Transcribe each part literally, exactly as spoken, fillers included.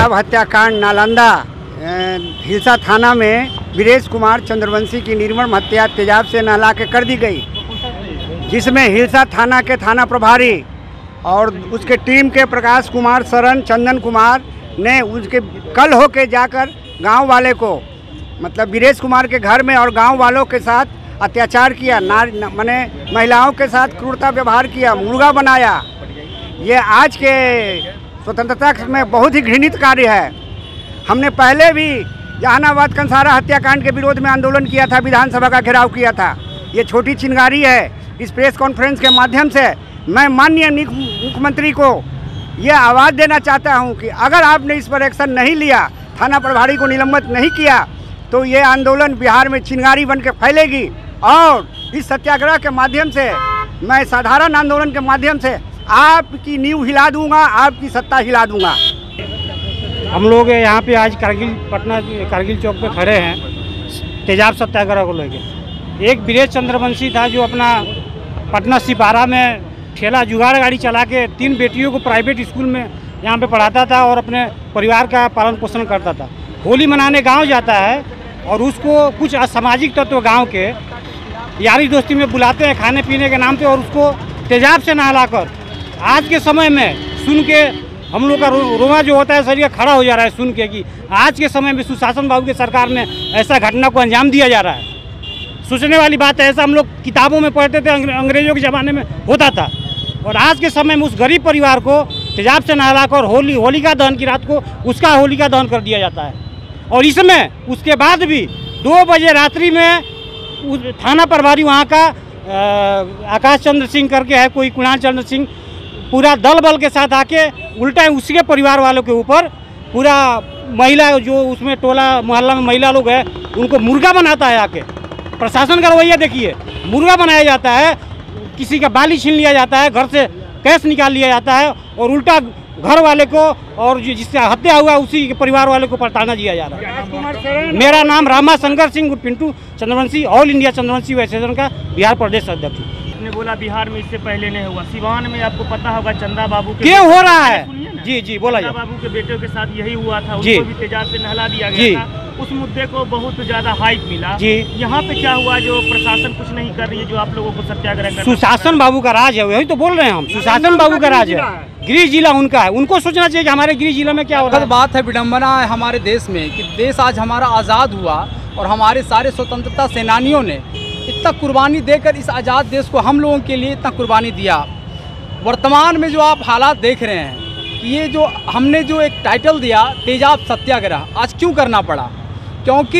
तेजाब हत्याकांड नालंदा हिलसा थाना में वीरेश कुमार चंद्रवंशी की निर्मम हत्या तेजाब से नहला के कर दी गई, जिसमें हिलसा थाना के थाना प्रभारी और उसके टीम के प्रकाश कुमार, शरण, चंदन कुमार ने उसके कल होके जाकर गांव वाले को मतलब वीरेश कुमार के घर में और गांव वालों के साथ अत्याचार किया, नार माने महिलाओं के साथ क्रूरता व्यवहार किया, मुर्गा बनाया। ये आज के स्वतंत्रता में बहुत ही घृणित कार्य है। हमने पहले भी जहानाबाद कंसारा हत्याकांड के विरोध में आंदोलन किया था, विधानसभा का घेराव किया था। ये छोटी चिंगारी है। इस प्रेस कॉन्फ्रेंस के माध्यम से मैं माननीय मुख्यमंत्री को ये आवाज़ देना चाहता हूं कि अगर आपने इस पर एक्शन नहीं लिया, थाना प्रभारी को निलंबित नहीं किया, तो ये आंदोलन बिहार में चिंगारी बन के फैलेगी। और इस सत्याग्रह के माध्यम से मैं साधारण आंदोलन के माध्यम से आपकी नींव हिला दूंगा, आपकी सत्ता हिला दूंगा। हम लोग यहाँ पे आज कारगिल पटना कारगिल चौक पे खड़े हैं तेजाब सत्याग्रह को लेकर। एक वीरेश चंद्रवंशी था जो अपना पटना सिपारा में ठेला जुगाड़ गाड़ी चला के तीन बेटियों को प्राइवेट स्कूल में यहाँ पे पढ़ाता था और अपने परिवार का पालन पोषण करता था। होली मनाने गांव जाता है और उसको कुछ असामाजिक तत्व गांव के यारी दोस्ती में बुलाते हैं खाने पीने के नाम पे और उसको तेजाब से नहलाकर आज के समय में सुन के हम लोग का रोमा जो होता है शरीर खड़ा हो जा रहा है सुन के कि आज के समय में सुशासन बाबू की सरकार में ऐसा घटना को अंजाम दिया जा रहा है। सोचने वाली बात है। ऐसा हम लोग किताबों में पढ़ते थे, अंग्रेजों के ज़माने में होता था। और आज के समय में उस गरीब परिवार को तेजाब से नहलाकर होली होलिका दहन की रात को उसका होलिका दहन कर दिया जाता है। और इसमें उसके बाद भी दो बजे रात्रि में थाना प्रभारी वहाँ का आकाश चंद्र सिंह करके है, कोई कुणाल चंद्र सिंह, पूरा दल बल के साथ आके उल्टा उसके परिवार वालों के ऊपर पूरा महिला जो उसमें टोला मोहल्ला में महिला लोग हैं उनको मुर्गा बनाता है। आके प्रशासन का रवैया देखिए, मुर्गा बनाया जाता है, किसी का बाली छीन लिया जाता है, घर से कैश निकाल लिया जाता है और उल्टा घर वाले को और जिसका हत्या हुआ उसी के परिवार वाले को पलटाना दिया जा रहा है। मेरा नाम Rama Shankar Singh Pintu Chandravanshi, all India Chandravanshi association का बिहार प्रदेश अध्यक्ष। आपने बोला बिहार में इससे पहले नहीं हुआ, सिवान में आपको पता होगा चंदा बाबू के क्यों हो रहा है। जी जी बोला चंदा बाबू के बेटे के साथ यही हुआ था, उनको भी तेजाब से नहला दिया गया था। उस मुद्दे को बहुत ज्यादा हाइप मिला। जी यहाँ पे क्या हुआ जो प्रशासन कुछ नहीं कर रही है, जो आप लोगों को सत्याग्रह कर? सुशासन बाबू का राज है, वही तो बोल रहे हैं हम। सुशासन बाबू का राज है, गृह जिला उनका है। उनको सोचना चाहिए कि हमारे गृह जिला में क्या हो रहा है। बात है, विडम्बना है हमारे देश में कि देश आज हमारा आज़ाद हुआ और हमारे सारे स्वतंत्रता सेनानियों ने इतना कुर्बानी देकर इस आज़ाद देश को हम लोगों के लिए इतना कुर्बानी दिया। वर्तमान में जो आप हालात देख रहे हैं कि ये जो हमने जो एक टाइटल दिया तेजाब सत्याग्रह, आज क्यों करना पड़ा? क्योंकि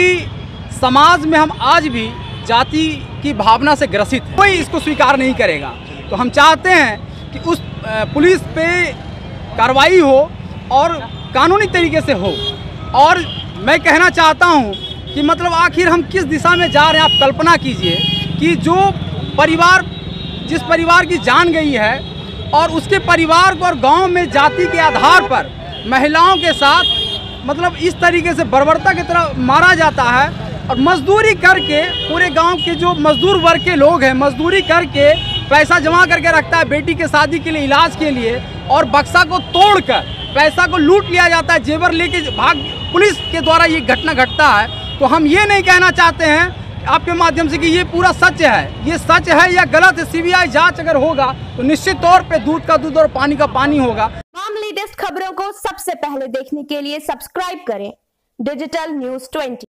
समाज में हम आज भी जाति की भावना से ग्रसित हैं। कोई इसको स्वीकार नहीं करेगा। तो हम चाहते हैं कि उस पुलिस पे कार्रवाई हो और कानूनी तरीके से हो। और मैं कहना चाहता हूँ कि मतलब आखिर हम किस दिशा में जा रहे हैं। आप कल्पना कीजिए कि जो परिवार जिस परिवार की जान गई है और उसके परिवार को और गांव में जाति के आधार पर महिलाओं के साथ मतलब इस तरीके से बर्बरता की तरह मारा जाता है। और मजदूरी करके पूरे गांव के जो मजदूर वर्ग के लोग हैं, मजदूरी करके पैसा जमा करके रखता है बेटी के शादी के लिए, इलाज के लिए, और बक्सा को तोड़कर पैसा को लूट लिया जाता है, जेवर लेके भाग। पुलिस के द्वारा ये घटना घटता है। तो हम ये नहीं कहना चाहते हैं आपके माध्यम से कि ये पूरा सच है, ये सच है या गलत है। सीबीआई जांच अगर होगा तो निश्चित तौर पे दूध का दूध और पानी का पानी होगा। तमाम लेटेस्ट खबरों को सबसे पहले देखने के लिए सब्सक्राइब करें डिजिटल न्यूज़ ट्वेंटी।